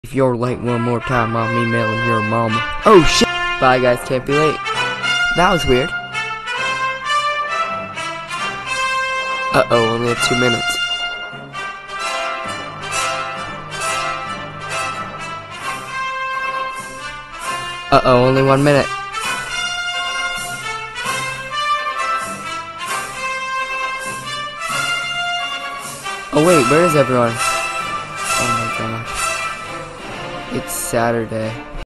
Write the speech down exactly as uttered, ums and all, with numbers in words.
If you're late one more time, I'm emailing your mama. Oh shit! Bye guys, can't be late. That was weird. Uh-oh, only have two minutes. Uh-oh, only one minute. Oh wait, where is everyone? Oh my god. It's Saturday.